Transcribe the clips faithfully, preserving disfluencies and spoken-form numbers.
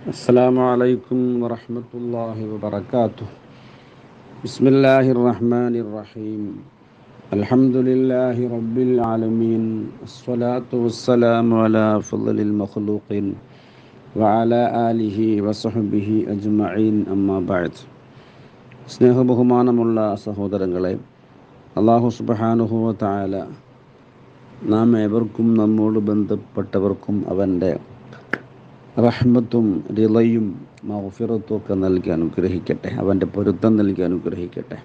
السلام عليكم ورحمة الله وبركاته. بسم الله الرحمن الرحيم. الحمد لله رب العالمين. الصلاة والسلام على أفضل المخلوقين وعلى آله وصحبه أجمعين أما بعد. സ്നേഹബഹുമാനമുള്ള സഹോദരങ്ങളെ, അല്ലാഹു സുബ്ഹാനഹു വ തആല നാം ഏവർക്കും നമ്മോട് ബന്ധപ്പെട്ടവർക്കും അവൻ്റെ റഹ്മത്തും റിളയും മഗ്ഫിറത്തും ഒക്കെ നൽകി അനുഗ്രഹിക്കട്ടെ. അവൻ്റെ പൊരുത്തം നൽകി അനുഗ്രഹിക്കട്ടെ.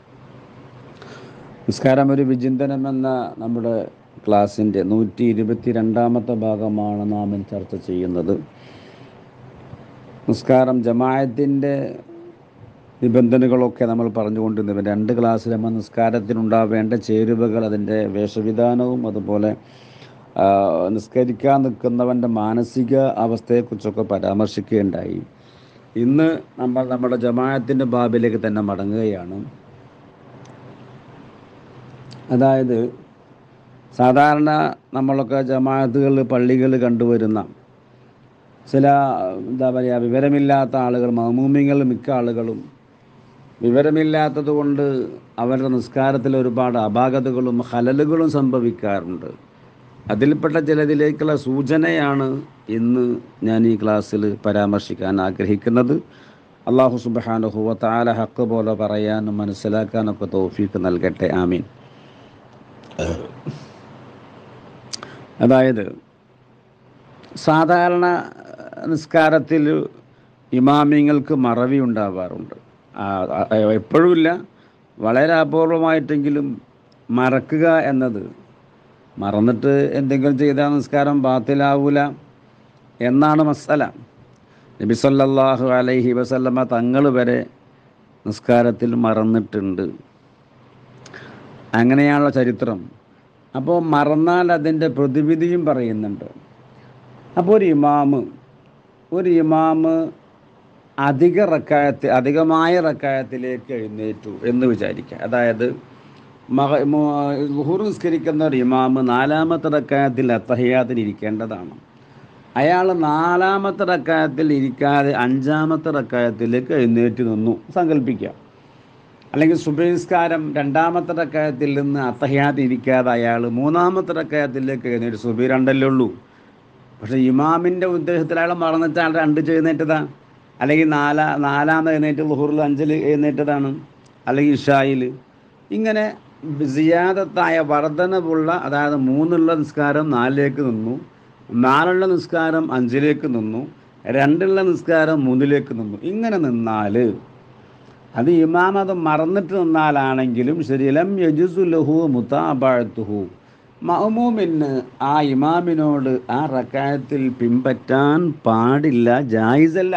നിസ്കാരം ഒരു വിചിന്തനം എന്ന നമ്മുടെ ക്ലാസ്സിൻ്റെ നൂറ്റി ഇരുപത്തി രണ്ടാമത്തെ ഭാഗമാണ് നാം ഇന്ന് ചർച്ച ചെയ്യുന്നത്. നിസ്കാരം ജമാഅത്തിൻ്റെ നിബന്ധനകളൊക്കെ നമ്മൾ പറഞ്ഞുകൊണ്ടിരുന്നത്. രണ്ട് ക്ലാസ്സിൽ നമ്മൾ നിസ്കാരത്തിനുണ്ടാവേണ്ട ചേരുവകൾ, അതിൻ്റെ വേഷവിധാനവും അതുപോലെ നിസ്കരിക്കാൻ നിൽക്കുന്നവൻ്റെ മാനസിക അവസ്ഥയെക്കുറിച്ചൊക്കെ പരാമർശിക്കുകയുണ്ടായി. ഇന്ന് നമ്മൾ നമ്മുടെ ജമാഅത്തിൻ്റെ ബാബിലേക്ക് തന്നെ മടങ്ങുകയാണ്. അതായത് സാധാരണ നമ്മളൊക്കെ ജമാഅത്തുകൾ പള്ളികൾ കണ്ടുവരുന്ന ചില എന്താ പറയുക വിവരമില്ലാത്ത ആളുകൾ, മഅ്മൂമിങ്ങൾ മിക്ക ആളുകളും വിവരമില്ലാത്തത് കൊണ്ട് അവരുടെ നിസ്കാരത്തിൽ ഒരുപാട് അപാകതകളും ഖലലുകളും സംഭവിക്കാറുണ്ട്. അതിൽപ്പെട്ട ചിലതിലേക്കുള്ള സൂചനയാണ് ഇന്ന് ഞാൻ ഈ ക്ലാസ്സിൽ പരാമർശിക്കാൻ ആഗ്രഹിക്കുന്നത്. അല്ലാഹു സുബ്ഹാനഹു വ തആല ഹക്ക് പോലെ പറയാനും മനസ്സിലാക്കാനൊക്കെ തൗഫീഖ് നൽകട്ടെ. ആമീൻ. അതായത് സാധാരണ നിസ്കാരത്തിൽ ഇമാമിങ്ങൾക്ക് മറവി ഉണ്ടാവാറുണ്ട്. എപ്പോഴുമില്ല, വളരെ അപൂർവമായിട്ടെങ്കിലും മറക്കുക എന്നത്, മറന്നിട്ട് എന്തെങ്കിലും ചെയ്താൽ നിസ്കാരം ബാത്തിലാവൂല എന്നാണ് മസല. നബി സല്ലല്ലാഹു അലൈഹി വസല്ലമ തങ്ങൾ വരെ നിസ്കാരത്തിൽ മറന്നിട്ടുണ്ട്. അങ്ങനെയാണുള്ള ചരിത്രം. അപ്പോൾ മറന്നാൽ അതിൻ്റെ പ്രതിവിധിയും പറയുന്നുണ്ട്. അപ്പോൾ ഒരു ഇമാമ് ഒരു ഇമാമ് അധിക റക്കായത്ത് അധികമായ റക്കായത്തിലേക്ക് എഴുന്നേറ്റു എന്ന് വിചാരിക്കുക. അതായത് മഹ ളുഹൂർ നിസ്കരിക്കുന്ന ഒരു ഇമാമ് നാലാമത്തെ റക്കായത്തിൽ അത്തഹിയാത്തിൽ ഇരിക്കേണ്ടതാണ്. അയാൾ നാലാമത്തെ റക്കായത്തിൽ ഇരിക്കാതെ അഞ്ചാമത്തെ റക്കായത്തിലേക്ക് എഴുന്നേറ്റ് നിന്നു സങ്കല്പിക്കുക. അല്ലെങ്കിൽ സുബഹി നിസ്കാരം രണ്ടാമത്തെ റക്കായത്തിൽ നിന്ന് അത്തഹിയാത്തിൽ ഇരിക്കാതെ അയാൾ മൂന്നാമത്തെ റക്കായത്തിലേക്ക് എഴുന്നേറ്റ്. സുബഹി രണ്ടല്ലേ ഉള്ളൂ, പക്ഷേ ഇമാമിൻ്റെ ഉദ്ദേശത്തിൽ അയാൾ മറന്നിട്ട് അയാൾ രണ്ട് എഴുന്നേറ്റതാ, അല്ലെങ്കിൽ നാലാ നാലാമത് എഴുന്നേറ്റ് ളുഹൂറിൽ അഞ്ചിൽ എഴുന്നേറ്റതാണ്, അല്ലെങ്കിൽ ഇഷായിൽ. ഇങ്ങനെ സിയാദത്തായ വർധനവുള്ള, അതായത് മൂന്നുള്ള നിസ്കാരം നാലിലേക്ക് നിന്നു, നാലുള്ള നിസ്കാരം അഞ്ചിലേക്ക് നിന്നു, രണ്ടുള്ള നിസ്കാരം മൂന്നിലേക്ക് നിന്നു. ഇങ്ങനെ നിന്നാൽ അത് ഇമാം അത് മറന്നിട്ട് നിന്നാലാണെങ്കിലും ശരി, ലം യജുസു ലഹു മുതാബഅതുഹു, മഅ്മൂമിന് ആ ഇമാമിനോട് ആ റക്അത്തിൽ പിൻപറ്റാൻ പാടില്ല, ജായിസല്ല.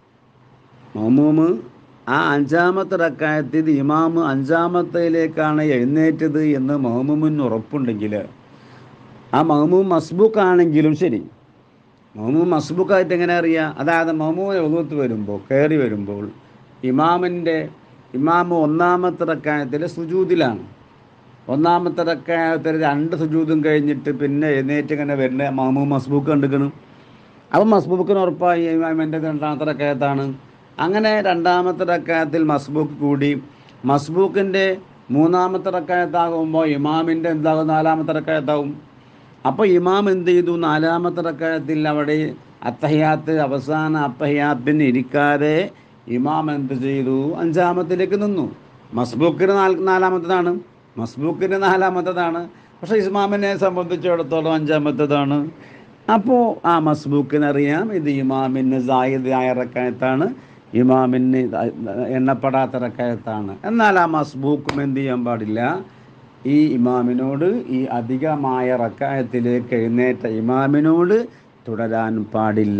മഅ്മൂമ് ആ അഞ്ചാമത്തെ റക്അത്തിൽ ഇമാമ് അഞ്ചാമത്തേലേക്കാണ് എഴുന്നേറ്റത് എന്ന് മഅ്മൂമിന് ഉറപ്പുണ്ടെങ്കിൽ, ആ മഅ്മൂം മസ്ബൂക്കാണെങ്കിലും ശരി, മഅ്മൂം മസ്ബൂക്കായിട്ട് എങ്ങനെ അറിയാം? അതായത് മഅ്മൂമിനെ ഉളുവത്ത് വരുമ്പോൾ കയറി വരുമ്പോൾ ഇമാമിൻ്റെ ഇമാമ് ഒന്നാമത്തെ റക്അത്തിൽ സുജൂദിലാണ്. ഒന്നാമത്തെ റക്അത്തിൽ രണ്ട് സുജൂദും കഴിഞ്ഞിട്ട് പിന്നെ എഴുന്നേറ്റ് ഇങ്ങനെ വരുന്ന മഅ്മൂം മസ്ബൂക്ക് കണ്ടിക്കണം. അപ്പം മസ്ബൂക്കിന് ഉറപ്പായി ഇമാമിൻ്റെ രണ്ടാമത്തെ റക്അത്താണ്. അങ്ങനെ രണ്ടാമത്തെ റക്അത്തിൽ മസ്ബൂക്ക് കൂടി, മസ്ബൂക്കിൻ്റെ മൂന്നാമത്തെ റക്അത്താകുമ്പോൾ ഇമാമിൻ്റെ എന്താകും? നാലാമത്തെ റക്അത്താവും. അപ്പോൾ ഇമാം എന്ത് ചെയ്തു? നാലാമത്തെ റക്അത്തിൽ അവിടെ അത്തഹിയാത്ത് അവസാന അത്തഹിയാത്തിന് ഇരിക്കാതെ ഇമാം എന്ത് ചെയ്തു? അഞ്ചാമത്തിലേക്ക് നിന്നു. മസ്ബൂക്കിന് നാല് നാലാമത്തതാണ് മസ്ബൂക്കിന് നാലാമത്തതാണ് പക്ഷേ ഇമാമിനെ സംബന്ധിച്ചിടത്തോളം അഞ്ചാമത്തതാണ്. അപ്പോൾ ആ മസ്ബൂക്കിനറിയാം ഇത് ഇമാമിന് സായിദായ റക്അത്താണ്, ഇമാമിന് എണ്ണപ്പെടാത്ത റക്അത്താണ്. എന്നാൽ ആ മസ്ബൂക്കും എന്ത് ചെയ്യാൻ പാടില്ല? ഈ ഇമാമിനോട്, ഈ അധികമായ റക്അത്തിലേക്ക് എഴുന്നേറ്റ ഇമാമിനോട് തുടരാൻ പാടില്ല.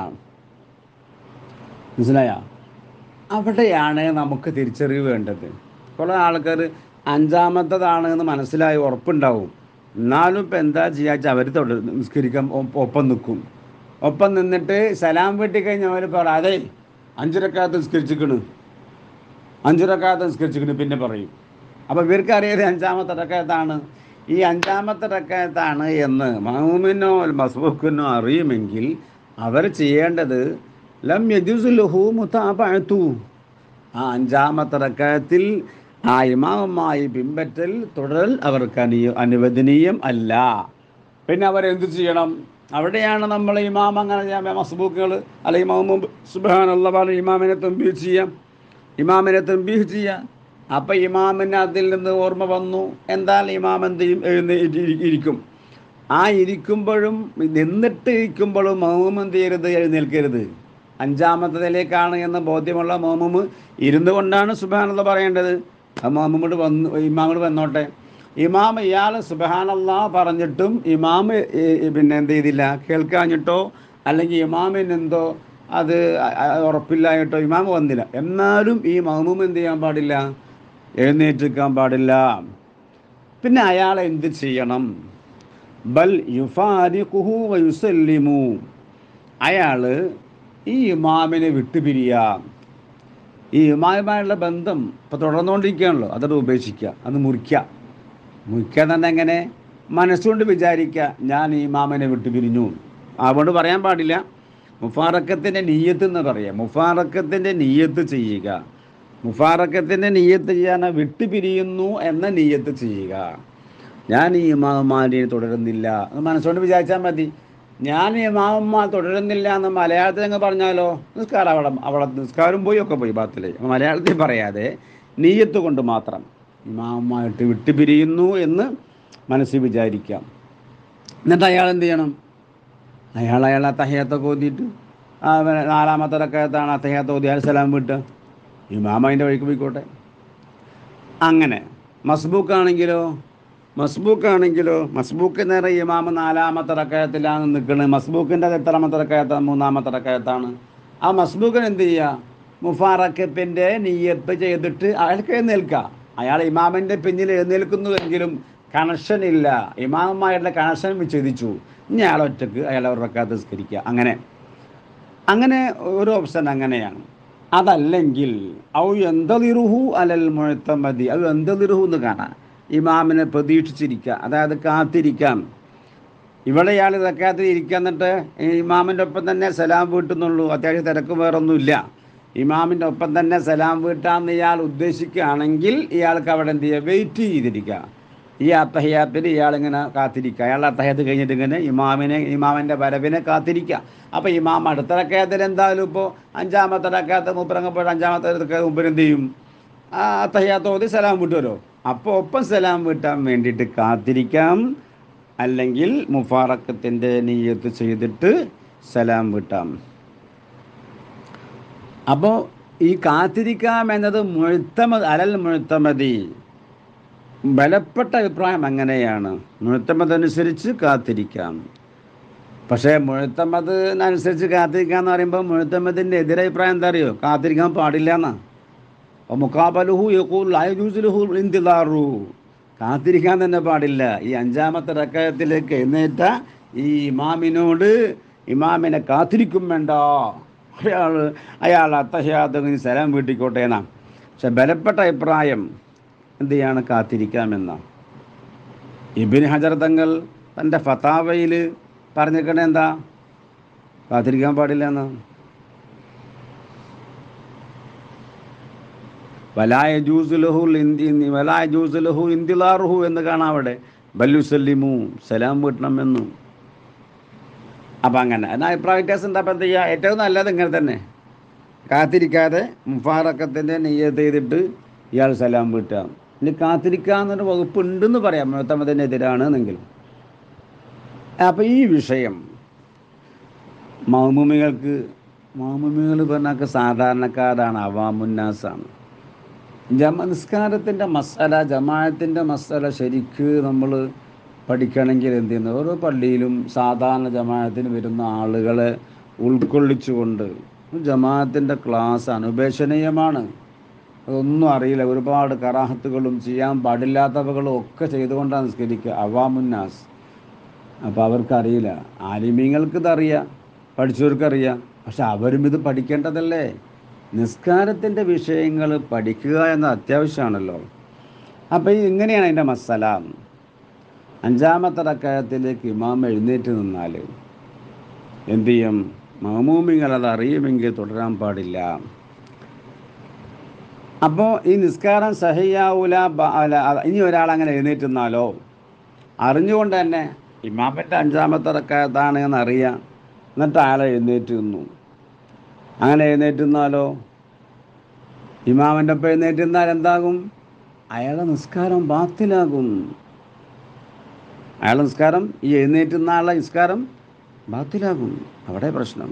മനസ്സിലായ? അവിടെയാണ് നമുക്ക് തിരിച്ചറിവ് വേണ്ടത്. കുറേ ആൾക്കാർ അഞ്ചാമത്തതാണ് എന്ന് മനസ്സിലായി ഉറപ്പുണ്ടാവും, എന്നാലും ഇപ്പം എന്താ ചെയ്യാച്ചാൽ അവർ തുടർ നിസ്കരിക്കാൻ ഒപ്പം നിൽക്കും. ഒപ്പം നിന്നിട്ട് സലാം വീട്ടി കഴിഞ്ഞ് അവർ പറയും, അതെ അഞ്ചു റക്അത്ത് നിസ്കരിച്ചിക്കണ് അഞ്ചു റക്അത്ത് നിസ്കരിച്ചിക്കണ് പിന്നെ പറയും. അപ്പോൾ ഇവർക്ക് അറിയാതെ അഞ്ചാമത്തെ റക്അത്താണ്. ഈ അഞ്ചാമത്തെ റക്അത്താണ് എന്ന് മഅ്മൂമിനോ മസ്ബൂക്കിനോ അറിയുമെങ്കിൽ അവർ ചെയ്യേണ്ടത് ലം യജുസ് ലഹു മുതാബഅതു. ആ അഞ്ചാമത്തെ റക്അത്തിൽ ആ ഇമാമുമായി പിൻപറ്റൽ തുടരൽ അവർക്ക് അനു അനുവദനീയം അല്ല. പിന്നെ അവരെന്ത് ചെയ്യണം? അവിടെയാണ് നമ്മൾ ഇമാം അങ്ങനെ മസ്ബൂക്കുകൾ അല്ലെങ്കിൽ ഇമാം സുബ്ഹാനല്ലാഹ് പറഞ്ഞ ഇമാമിനെ തൻബീഹ് ചെയ്യാം, ഇമാമിനെ തൻബീഹ് ചെയ്യാം. അപ്പം ഇമാമിന് അതിൽ നിന്ന് ഓർമ്മ വന്നു, എന്തായാലും ഇമാം എന്ത് ചെയ്യും? എഴുന്നേറ്റ് ഇരിക്കും. ആ ഇരിക്കുമ്പോഴും നിന്നിട്ട് ഇരിക്കുമ്പോഴും മൗമൂം എന്ത് ചെയ്യരുത്? എഴുന്നേൽക്കരുത്. അഞ്ചാമത്തതിലേക്കാണ് എന്ന ബോധ്യമുള്ള മൗമൂം ഇരുന്നു കൊണ്ടാണ് സുബ്ഹാനല്ലാഹ് പറയേണ്ടത്. ആ മൗമൂമോട് വന്നു, ഇമാമോട് വന്നോട്ടെ. ഇമാം ഇയാൾ സുബ്ഹാനല്ലാഹ് പറഞ്ഞിട്ടും ഇമാം പിന്നെ എന്ത് ചെയ്തില്ല? കേൾക്കാഞ്ഞിട്ടോ അല്ലെങ്കിൽ ഇമാമിന് എന്തോ അത് ഉറപ്പില്ലായിട്ടോ ഇമാം വന്നില്ല. എന്നാലും ഈ മൗമൂം എന്ത് ചെയ്യാൻ പാടില്ല? എഴുന്നേറ്റിരിക്കാൻ പാടില്ല. പിന്നെ അയാൾ എന്ത് ചെയ്യണം? ബൽ യുഫാരിഖുഹു വയുസല്ലിമു. അയാൾ ഈ ഇമാമിനെ വിട്ടുപിരിയാം. ഈ ഇമാമുമായുള്ള ബന്ധം ഇപ്പോൾ തുടർന്നുകൊണ്ടിരിക്കുകയാണല്ലോ, അതോട് ഉപേക്ഷിക്കുക, അത് മുറിക്കുക. മുറിക്കുക തന്നെ എങ്ങനെ? മനസ്സുകൊണ്ട് വിചാരിക്കുക, ഞാൻ ഈ ഇമാമിനെ വിട്ടുപിരിഞ്ഞു. അതുകൊണ്ട് പറയാൻ പാടില്ല. മുഫാറക്കത്തിൻ്റെ നീയത്ത് എന്ന് പറയാം. മുഫാറക്കത്തിൻ്റെ നീയത്ത് ചെയ്യുക. മുഫാറക്കത്തിൻ്റെ നീയത്ത് ചെയ്യാൻ വിട്ടുപിരിയുന്നു എന്ന നീയത്ത് ചെയ്യുക. ഞാൻ ഈ ഇമാമുമാരെ തുടരുന്നില്ല എന്ന് മനസ്സുകൊണ്ട് വിചാരിച്ചാൽ മതി. ഞാൻ ഈ ഇമാമുമാർ തുടരുന്നില്ല എന്ന് മലയാളത്തിൽ അങ്ങ് പറഞ്ഞാലോ, നിസ്കാരം അവിടെ അവിടെ നിസ്കാരം പോയി ഒക്കെ പോയി ബാത്തിലേ. മലയാളത്തിൽ പറയാതെ നീയത്ത് കൊണ്ട് മാത്രം ഇമാമുമായിട്ട് വിട്ടുപിരിയുന്നു എന്ന് മനസ്സിൽ വിചാരിക്കാം. എന്നിട്ട് അയാൾ എന്ത് ചെയ്യണം? അയാൾ അയാൾ തഹയ്യത്തൊക്കെ ഓതിയിട്ട് ആ നാലാമത്തെ റക്അത്താണ് തഹയ്യത്ത് ഓതി അയാൾ സലാം വിട്ടുക. ഇമാം അതിൻ്റെ വഴിക്ക് പോയിക്കോട്ടെ. അങ്ങനെ മസ്ബൂക്കാണെങ്കിലോ മസ്ബൂക്കാണെങ്കിലോ മസ്ബൂക്ക് നേരെ ഇമാം നാലാമത്തെ റക്അത്തിലാണ് നിൽക്കുന്നത്. മസ്ബൂക്കിൻ്റെ എത്രാമത്തെ റക്അത്താണ്? മൂന്നാമത്തെ റക്അത്താണ്. ആ മസ്ബൂക്കിന് എന്ത് ചെയ്യുക? മുഫാറക്കത്തിൻ്റെ നിയ്യത്ത് ചെയ്തിട്ട് അയാൾക്ക് എഴുന്നേൽക്കുക. അയാൾ ഇമാമിൻ്റെ പിന്നിൽ എഴുന്നേൽക്കുന്നുവെങ്കിലും കണക്ഷൻ ഇല്ല, ഇമാമുമായിട്ടുള്ള കണക്ഷൻ വിച്ഛേദിച്ചു. ഇനി അയാൾ ഒറ്റക്ക് അയാൾ ഒരു റക്അത്ത് നിസ്കരിക്കുക. അങ്ങനെ അങ്ങനെ ഒരു ഓപ്ഷൻ അങ്ങനെയാണ്. അതല്ലെങ്കിൽ ഔ യന്തളിറുഹു അലൽ മുഅ്തമദി, ഔ യന്തളിറുഹു എന്ന് കാണാം, ഇമാമിനെ പ്രതീക്ഷിച്ചിരിക്കുക, അതായത് കാത്തിരിക്കാം. ഇവിടെ ഇയാൾ റക്അത്തിൽ ഇരിക്കുക, എന്നിട്ട് ഇമാമിൻ്റെ ഒപ്പം തന്നെ സലാം വീട്ടുന്നുള്ളൂ, അത്യാവശ്യം തിരക്ക് വേറൊന്നുമില്ല. ഇമാമിൻ്റെ ഒപ്പം തന്നെ സലാം വീട്ടാന്ന് ഇയാൾ ഉദ്ദേശിക്കുകയാണെങ്കിൽ ഇയാൾക്ക് അവിടെ എന്ത് ചെയ്യുക? വെയിറ്റ് ചെയ്തിരിക്കുക. ഈ അത്തഹിയാത്തിൽ ഇയാളിങ്ങനെ കാത്തിരിക്കുക. അയാൾ അത്തഹിയാത്ത് കഴിഞ്ഞിട്ട് ഇങ്ങനെ ഇമാമിനെ ഇമാമിൻ്റെ വരവിനെ കാത്തിരിക്കുക. അപ്പോൾ ഇമാം അടുത്ത റക്അത്തിൽ എന്തായാലും ഇപ്പോൾ അഞ്ചാമത്തെ റക്അത്ത് മൂപ്പരങ്ങപ്പോഴും അഞ്ചാമത്തെ റക്അത്ത് മൂപ്പര് എന്ത് ചെയ്യും? ആ അത്തഹിയാത്ത് ഓതി സലാം വിട്ടുമല്ലോ. അപ്പോൾ ഒപ്പം സലാം വീട്ടാൻ വേണ്ടിയിട്ട് കാത്തിരിക്കാം. അല്ലെങ്കിൽ മുഫാറക്കത്തിൻ്റെ നിയ്യത്ത് ചെയ്തിട്ട് സലാം വീട്ടാം. അപ്പോൾ ഈ കാത്തിരിക്കാം എന്നത് മുഅ്തമദ് അലൽ മുഅ്തമദി, ബലപ്പെട്ട അഭിപ്രായം അങ്ങനെയാണ്. മുഅ്തമദ് അനുസരിച്ച് കാത്തിരിക്കാം. പക്ഷേ മുഅ്തമദ് അനുസരിച്ച് കാത്തിരിക്കുക എന്ന് പറയുമ്പോൾ മുഅ്തമദിൻ്റെ എതിരഭിപ്രായം എന്താ അറിയോ? കാത്തിരിക്കാൻ പാടില്ല എന്നാണ്. അപ്പോൾ മുഖാബലുഹു യഖൂൽ ലാ യജൂസു ലഹു ഇന്തിളാറു, കാത്തിരിക്കാൻ തന്നെ പാടില്ല. ഈ അഞ്ചാമത്തെ റക്അത്തിലേക്ക് എഴുന്നേറ്റ ഈ ഇമാമിനോട് ഇമാമിനെ കാത്തിരിക്കും വേണ്ട, അയാൾ അയാൾ അത്തഹിയാത്ത് സലാം വീട്ടിക്കോട്ടെ എന്നാണ്. പക്ഷെ ബലപ്പെട്ട അഭിപ്രായം എന്ത് ചെയ്യാണ്? കാത്തിരിക്കാമെന്നാണ്. ഇബ്നു ഹജർ തങ്ങൾ തൻ്റെ ഫതാവയിൽ പറഞ്ഞിരിക്കണേ എന്താ? കാത്തിരിക്കാൻ പാടില്ല എന്ന്. വലായ ജൂസുലഹു വലായ ജൂസുലഹു ഇന്തിളാറുഹു എന്ന് കാണാം അവിടെ. ബല്ലുസല്ലിമു, സലാം വീട്ടണമെന്നും. അപ്പം അങ്ങനെ എന്നാൽ അഭിപ്രായ വ്യത്യാസം എന്താ? അപ്പം എന്ത് ചെയ്യുക? ഏറ്റവും നല്ലത് ഇങ്ങനെ തന്നെ, കാത്തിരിക്കാതെ മുഫാറക്കത്തിൻ്റെ നിയ്യത്ത് ചെയ്തിട്ട് ഇയാൾ സലാം വീട്ടുക. ഇനി കാത്തിരിക്കുക എന്നൊരു വകുപ്പ് ഉണ്ടെന്ന് പറയാം, മുഅ്തമദിനെതിരാണ് എന്നെങ്കിലും. അപ്പം ഈ വിഷയം മഅ്മൂമികൾക്ക്, മഅ്മൂമികൾ പറഞ്ഞാൽ സാധാരണക്കാരാണ്, അവാമുന്നാസാണ്. ജമ നിസ്കാരത്തിൻ്റെ മസല, ജമാഅത്തിൻ്റെ മസല ശരിക്ക് നമ്മൾ പഠിക്കണമെങ്കിൽ എന്ത് ചെയ്യുന്നത്? ഓരോ പള്ളിയിലും സാധാരണ ജമാഅത്തിന് വരുന്ന ആളുകളെ ഉൾക്കൊള്ളിച്ചുകൊണ്ട് ജമാഅത്തിൻ്റെ ക്ലാസ് അനുപേക്ഷണീയമാണ്. അതൊന്നും അറിയില്ല, ഒരുപാട് കറാഹത്തുകളും ചെയ്യാൻ പാടില്ലാത്തവകളും ഒക്കെ ചെയ്തുകൊണ്ടാണ് നിസ്കരിക്കുക അവാമുന്നാസ്. അപ്പോൾ അവർക്കറിയില്ല. ആലിമീങ്ങൾക്ക് ഇതറിയാം, പഠിച്ചവർക്കറിയാം. പക്ഷെ അവരും ഇത് പഠിക്കേണ്ടതല്ലേ? നിസ്കാരത്തിൻ്റെ വിഷയങ്ങൾ പഠിക്കുക എന്നത് അത്യാവശ്യമാണല്ലോ. അപ്പോൾ ഇങ്ങനെയാണ് അതിൻ്റെ മസല. അഞ്ചാമത്തെ റക്അത്തിലേക്ക് ഇമാം എഴുന്നേറ്റ് നിന്നാൽ എന്തു ചെയ്യും? മഅ്മൂമിങ്ങൾ അത് അറിയുമെങ്കിൽ തുടരാൻ പാടില്ല. അപ്പോൾ ഈ നിസ്കാരം സഹിയാവൂല. ഇനി ഒരാൾ അങ്ങനെ എഴുന്നേറ്റ് നിന്നാലോ അറിഞ്ഞുകൊണ്ട് തന്നെ ഇമാമിൻ്റെ അഞ്ചാമത്തെ റക്അത്താണ് എന്ന് അറിയാം, എന്നിട്ട് അയാൾ എഴുന്നേറ്റ് നിന്നു. അങ്ങനെ എഴുന്നേറ്റ് നിന്നാലോ ഇമാമിൻ്റെ ഒപ്പം എഴുന്നേറ്റ് നിന്നാൽ എന്താകും? അയാളുടെ നിസ്കാരം ബാത്തിലാകും. അയാളുടെ നിസ്കാരം, ഈ എഴുന്നേറ്റ് നിന്നാളുടെ നിസ്കാരം ബാത്തിലാകും. അവിടെ പ്രശ്നം.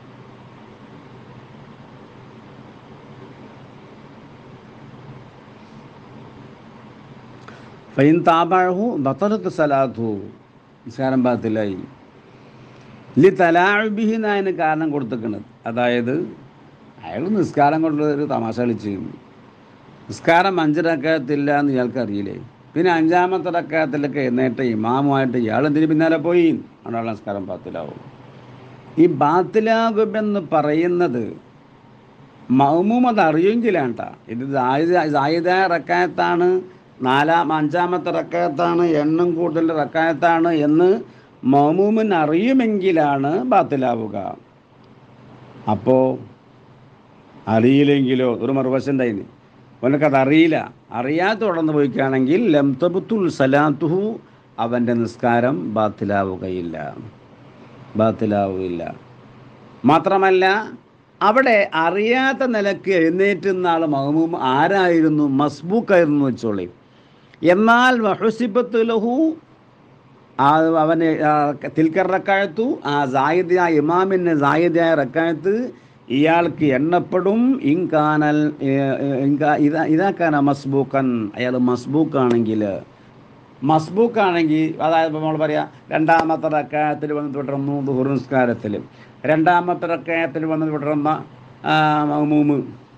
ഫൈൻ താബഅഹു ബതലത്ത് സലാത്തു, നിസ്കാരം ബാത്തിലായി. ലി തലാഉബിഹി എന്നതിന് കാരണം കൊടുത്തിരിക്കുന്നത്, അതായത് അയാൾ നിസ്കാരം കൊണ്ടൊരു തമാശ കളിച്ച്, നിസ്കാരം അഞ്ച് റക്അത്തില്ല എന്ന് ഇയാൾക്ക് അറിയില്ലേ, പിന്നെ അഞ്ചാമത്തെ റക്അത്തിലൊക്കെ എഴുന്നേറ്റ് ഇമാമുമായിട്ട് ഇയാൾ എന്തിന് പിന്നാലെ പോയി, അയാളുടെ നിസ്കാരം ബാത്തിലാവും. ഈ ബാത്തിലാകുമെന്ന് പറയുന്നത് മഅ്മൂം അത് അറിയുമെങ്കിലാണ് ട്ടാ. ഇത് സായിദായ റക്അത്താണ്, നാലാം അഞ്ചാമത്തെ റക്അത്താണ്, എണ്ണം കൂടുതൽ റക്അത്താണ് എന്ന് മഅ്മൂമിന് അറിയുമെങ്കിലാണ് ബാത്തിലാവുക. അപ്പോൾ അറിയില്ലെങ്കിലോ ഒരു മറുവശം ഉണ്ടായിന്, അവനക്കത് അറിയില്ല, അറിയാതെ തുടർന്ന് പോയിക്കുകയാണെങ്കിൽ ലം തബ്തുൽ സലാത്തുഹു, അവൻ്റെ നിസ്കാരം ബാത്തിലാവുകയില്ല, ബാത്തിലാവുകയില്ല. മാത്രമല്ല അവിടെ അറിയാത്ത നിലക്ക് എഴുന്നേറ്റുന്ന ആൾ മഅ്മൂം ആരായിരുന്നു? മസ്ബൂക്കായിരുന്നു വെച്ചോളി. എന്നാൽ വഹുസിബത്ത് ലഹു, ആ അവന് തിൽക്കർ റക്അത്തു, ആ സായിദായ ഇമാമിന് സായിദായ റക്അത്ത് ഇയാൾക്ക് എണ്ണപ്പെടും. ഇൻകാനൽ ഇതാ ഇതാക്കാന മസ്ബൂക്കൻ, അയാൾ മസ്ബൂക്കാണെങ്കിൽ, മസ്ബൂക്കാണെങ്കിൽ അതായത് നമ്മൾ പറയാം രണ്ടാമത്തെ റക്അത്തിൽ വന്ന് തുടർന്നു ദുഹൂർ നിസ്കാരത്തിൽ, രണ്ടാമത്തെ റക്അത്തിൽ വന്ന് തുടർന്ന മഅ്മൂം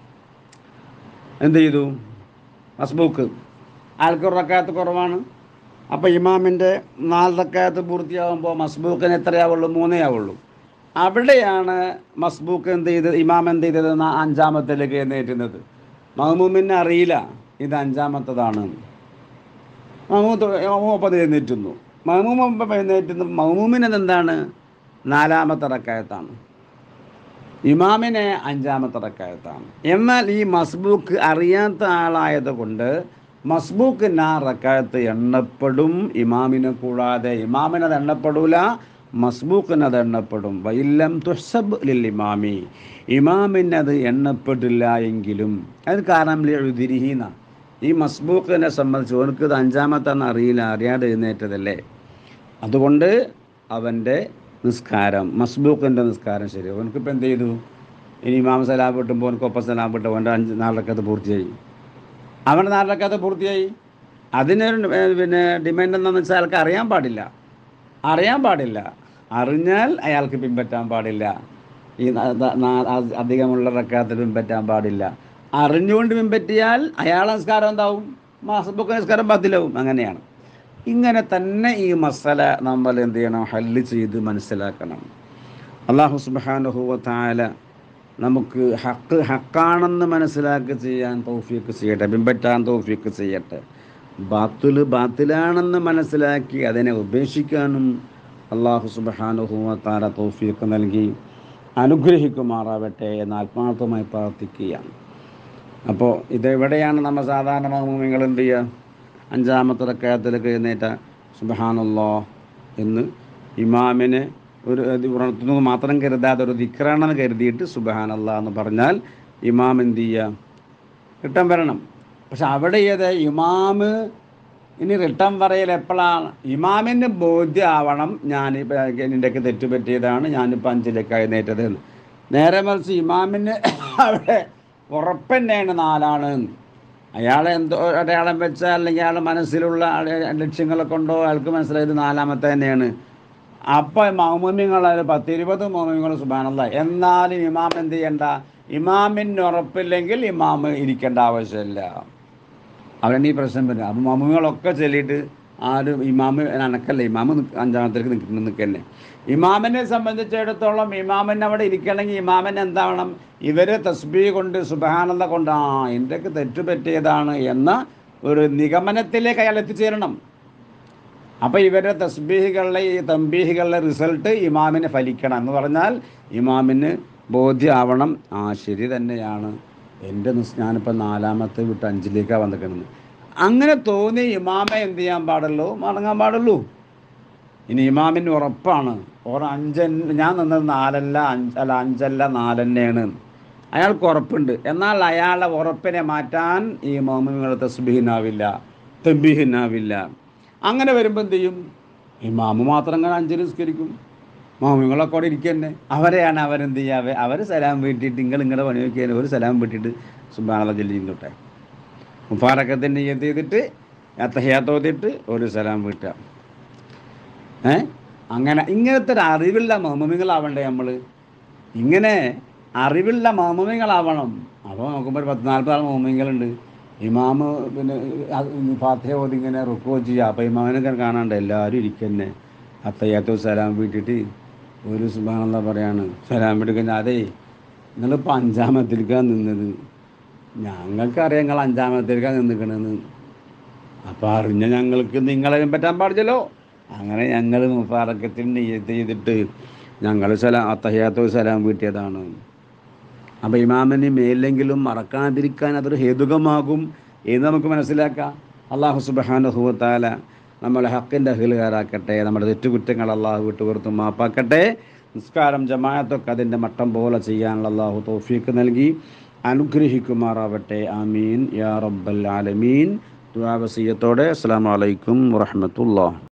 എന്ത് ചെയ്തു? മസ്ബൂക്ക്, ആൾക്കൊരു റക്അത്ത് കുറവാണ്. അപ്പോൾ ഇമാമിൻ്റെ നാല് റക്അത്ത് പൂർത്തിയാകുമ്പോൾ മസ്ബൂക്കിന് എത്രയാവുള്ളൂ? മൂന്നേ ആവുള്ളൂ. അവിടെയാണ് മസ്ബൂക്ക് എന്ത് ചെയ്തത്? ഇമാം എന്ത് ചെയ്തത്? അഞ്ചാമത്തിലേക്ക് എഴുന്നേറ്റുന്നത്. മഅ്മൂമിന് അറിയില്ല ഇത് അഞ്ചാമത്തതാണ്. മഅ്മൂം മഅ്മൂം ഒപ്പം എഴുന്നേറ്റുന്നു. മഅ്മൂം ഒപ്പം എഴുന്നേറ്റുന്നു. മഅ്മൂമിന് എന്താണ്? നാലാമത്തെ റക്അത്താണ്, ഇമാമിനെ അഞ്ചാമത്തെ റക്അത്താണ്. എന്നാൽ ഈ മസ്ബൂക്ക് അറിയാത്ത ആളായത് കൊണ്ട് മസ്ബൂക്കിന് ആ റക്അത്ത് എണ്ണപ്പെടും, ഇമാമിനെ കൂടാതെ. ഇമാമിനത് എണ്ണപ്പെടൂല, മസ്ബൂക്കിനത് എണ്ണപ്പെടും. വൈലം തുഹ്സബ് ലിൽ ഇമാമി, ഇമാമിനത് എണ്ണപ്പെട്ടില്ല എങ്കിലും. അത് കാരണം ലിഉദ്രിഹിന, ഈ മസ്ബൂക്കിനെ സംബന്ധിച്ച് ഓനക്ക് അഞ്ചാമത്തെന്ന് അറിയില്ല, അറിയാതെ എഴുന്നേറ്റതല്ലേ, അതുകൊണ്ട് അവൻ്റെ നിസ്കാരം, മസ്ബൂക്കിൻ്റെ നിസ്കാരം ശരി. ഓനക്കിപ്പോൾ എന്ത് ചെയ്തു? ഇനി ഇമാം സലാം വിട്ടുമ്പോൾ ഓനക്കൊപ്പം സലാം വിട്ടു, അവൻ്റെ അഞ്ച് നാലരക്കത്ത് പൂർത്തിയായി, അവൻ്റെ നാലരക്കത്ത് പൂർത്തിയായി. അതിനൊരു പിന്നെ ഡിമാൻഡ് എന്താണെന്ന് വെച്ചാൽ അയാൾക്ക് അറിയാൻ പാടില്ല, അറിയാൻ പാടില്ല. അറിഞ്ഞാൽ അയാൾക്ക് പിൻപറ്റാൻ പാടില്ല, ഈ അധികമുള്ള റക്അത്തിൽ പിൻപറ്റാൻ പാടില്ല. അറിഞ്ഞുകൊണ്ട് പിൻപറ്റിയാൽ അയാളെ നിസ്കാരം എന്താവും? മസ്ബൂക്ക് നിസ്കാരം ബാത്തിലാവും. അങ്ങനെയാണ്. ഇങ്ങനെ തന്നെ ഈ മസല നമ്മൾ എന്ത് ചെയ്യണം? ഹല്ല് ചെയ്ത് മനസ്സിലാക്കണം. അല്ലാഹു സുബ്ഹാനഹു വ തആല നമുക്ക് ഹക്ക് ഹക്കാണെന്ന് മനസ്സിലാക്കി ചെയ്യാൻ തൗഫീക്ക് ചെയ്യട്ടെ, പിൻപറ്റാൻ തൗഫീക്ക് ചെയ്യട്ടെ. ബാത്തുൽ ബാത്തിലാണെന്ന് മനസ്സിലാക്കി അതിനെ ഉപേക്ഷിക്കാനും അല്ലാഹു സുബ്ഹാനഹു വ തആല തൗഫീക്ക് നൽകി അനുഗ്രഹിക്കുമാറാവട്ടെ എന്ന് ആത്മാർത്ഥമായി പ്രാർത്ഥിക്കുകയാണ്. അപ്പോൾ ഇതെവിടെയാണ് നമ്മൾ സാധാരണ മഅ്മൂമിങ്ങൾ എന്ത് ചെയ്യുക? അഞ്ചാമത്തെ റക്അത്തിലൊക്കെ എഴുന്നേറ്റ സുബ്ഹാനല്ലാഹ് എന്ന് ഇമാമിനെ ഒരു ഉണർത്തുന്നത് മാത്രം കരുതാതെ ഒരു ദിക്റാണെന്ന് കരുതിയിട്ട് സുബ്ഹാനല്ലാഹ് എന്ന് പറഞ്ഞാൽ ഇമാം എന്ത് ചെയ്യുക? റിട്ടേൺ വരണം. പക്ഷെ അവിടെ ഏത് ഇമാമ് ഇനി റിട്ടേൺ പറയൽ എപ്പോഴാണ്? ഇമാമിന് ബോധ്യമാവണം ഞാൻ എൻ്റെയൊക്കെ തെറ്റുപറ്റിയതാണ്, ഞാനിപ്പോൾ അഞ്ചിലേക്ക് എഴുന്നേറ്റത് എന്ന്. നേരെ മറിച്ച് ഇമാമിന് അവിടെ ഉറപ്പന്നെയാണ് നാലാണ്. അയാളെ എന്തോ അടയാളം വെച്ചാൽ അല്ലെങ്കിൽ അയാളുടെ മനസ്സിലുള്ള ലക്ഷ്യങ്ങളെ കൊണ്ടോ അയാൾക്ക് മനസ്സിലായത് നാലാമത്തെ തന്നെയാണ്. അപ്പം മഅ്മൂമിങ്ങൾ അതിൽ പത്തിരുപത് മഅ്മൂമിങ്ങൾ സുബ്ഹാനല്ലാഹ്. എന്നാലും ഇമാം എന്ത് ചെയ്യണ്ട? ഇമാമിന് ഉറപ്പില്ലെങ്കിൽ ഇമാം ഇരിക്കേണ്ട ആവശ്യമില്ല. അവരുടെ ഈ പ്രശ്നം വരും. അപ്പം മഅ്മൂമികളൊക്കെ ചൊല്ലിയിട്ട് ആരും ഇമാമ് അനക്കല്ല, ഇമാമ് അഞ്ചാമത്തേക്ക് നിൽക്കുന്നു നിൽക്കന്നെ. ഇമാമിനെ സംബന്ധിച്ചിടത്തോളം ഇമാമിന് അവിടെ ഇരിക്കണമെങ്കിൽ ഇമാമിന് എന്താവണം? ഇവരെ തസ്ബീഹ് കൊണ്ട് സുബ്ഹാനല്ലാഹ് കൊണ്ട് ആ എൻ്റെയൊക്കെ തെറ്റുപറ്റിയതാണ് എന്ന ഒരു നിഗമനത്തിലേക്ക് അയാൾ എത്തിച്ചേരണം. അപ്പോൾ ഇവരുടെ തസ്ബീഹുകളുടെ ഈ തംബീഹുകളുടെ റിസൾട്ട് ഇമാമിന് ഫലിക്കണം എന്ന് പറഞ്ഞാൽ ഇമാമിന് ബോധ്യമാവണം, ആ ശരി തന്നെയാണ്, എൻ്റെ നിസ് ഞാനിപ്പോൾ നാലാമത്തെ വിട്ട് അഞ്ചിലേക്കാണ് വന്നിരിക്കുന്നത്. അങ്ങനെ തോന്നി ഇമാമെ എന്ത് ചെയ്യാൻ പാടുള്ളൂ? മടങ്ങാൻ പാടുള്ളൂ. ഇനി ഇമാമിന് ഉറപ്പാണ് ഓർ അഞ്ചൻ ഞാൻ നിന്നത് നാലല്ല അഞ്ച് അല്ല അഞ്ചല്ല നാലെന്നെയാണ്, അയാൾക്ക് ഉറപ്പുണ്ട്. എന്നാൽ അയാളുടെ ഉറപ്പിനെ മാറ്റാൻ ഈ ഇമാമുകൾ തസ്ബീഹിനാവില്ല, തംബീഹിനാവില്ല. അങ്ങനെ വരുമ്പോൾ എന്ത് ചെയ്യും? ഇമാമ് മാത്രം അങ്ങനെ അഞ്ച് നിസ്കരിക്കും, മാമുകളൊക്കെ അവിടെ ഇരിക്കന്നെ. അവരെയാണ് അവരെന്ത് ചെയ്യുക? അവർ സലാം വീട്ടിയിട്ട് നിങ്ങൾ നിങ്ങളുടെ പണി നോക്കിയാൽ ഒരു സലാം വീട്ടിയിട്ട് സുബ്ഹാനല്ലാഹ് ചൊല്ലി ഇരുന്നോട്ടെ. മുഫാറക്കത്തിൻ്റെ നിയ്യത്ത് ചെയ്തിട്ട് തഹിയ്യാത്ത് ഓതിയിട്ട് ഒരു സലാം വീട്ടുക. ഏ അങ്ങനെ ഇങ്ങനത്തെ ഒരു അറിവുള്ള മാമുമികളാവണ്ടേ നമ്മൾ? ഇങ്ങനെ അറിവുള്ള മാമുമികളാവണം. അപ്പോൾ നോക്കുമ്പോൾ ഒരു പത്ത് നാൽപ്പത് ആൾ മാമുമികളുണ്ട്. ഇമാമ് പിന്നെ ഫാത്തിഹ ഓതി ഇങ്ങനെ റുക്കൂ ചെയ്യുക. അപ്പോൾ ഇമാമിനൊക്കെ കാണാണ്ട് എല്ലാവരും ഇരിക്കന്നെ. അത്തയ്യാത്തു സലാം വീട്ടിട്ട് ഒരു സുബ്ഹാനല്ലാഹ് പറയാണ്. സലാം എടുക്കുന്ന അതേ നിങ്ങളിപ്പോൾ അഞ്ചാമത്തിലേക്കാണ് നിന്നത്, ഞങ്ങൾക്കറിയാം നിങ്ങൾ അഞ്ചാമത്തിലേക്കാണ് നിന്നിക്കണെന്ന്. അപ്പോൾ അറിഞ്ഞ ഞങ്ങൾക്ക് നിങ്ങളെ പറ്റാൻ പാടില്ലല്ലോ. അങ്ങനെ ഞങ്ങൾ മുഫാറക്കത്തിന് നിയ്യത്ത് ചെയ്തിട്ട് ഞങ്ങൾ സലാം അത്തഹിയ്യാത്തു സലാം വീട്ടിയതാണ്. അപ്പോൾ ഇമാമിന് മേലെങ്കിലും മറക്കാതിരിക്കാൻ അതൊരു ഹേതുകമാകും എന്ന് നമുക്ക് മനസ്സിലാക്കാം. അല്ലാഹു സുബ്ഹാനഹു വ തആല നമ്മളെ ഹക്കിൻ്റെ അഹ്ലുകാരാക്കട്ടെ. നമ്മുടെ തെറ്റുകുറ്റങ്ങൾ അല്ലാഹു വിട്ടുപുറത്തും മാപ്പാക്കട്ടെ. നിസ്കാരം ജമാഅത്തൊക്കെ അതിൻ്റെ മട്ടം പോലെ ചെയ്യാനുള്ള അല്ലാഹു തൗഫീഖ് നൽകി അനുഗ്രഹിക്കുമാറാവട്ടെ. ആമീൻ യാ റബ്ബൽ ആലമീൻ. ദുആ വസിയത്തോടെ അസ്സലാമു അലൈക്കും വറഹ്മത്തുള്ളാഹി.